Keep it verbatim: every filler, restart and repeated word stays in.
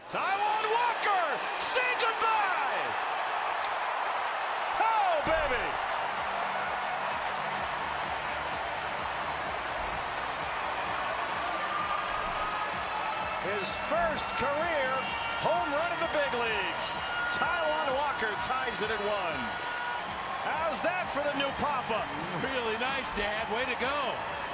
Taijuan Walker, say goodbye! Oh, baby! His first career home run in the big leagues. Taijuan Walker ties it at one. How's that for the new papa? Really nice, Dad. Way to go.